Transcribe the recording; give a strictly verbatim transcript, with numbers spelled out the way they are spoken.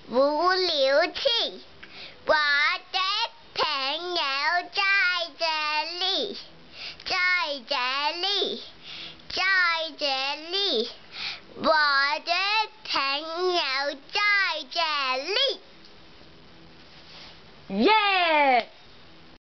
不离弃。我的朋友在这里，在这里，在这里。我的朋友在这里。 耶！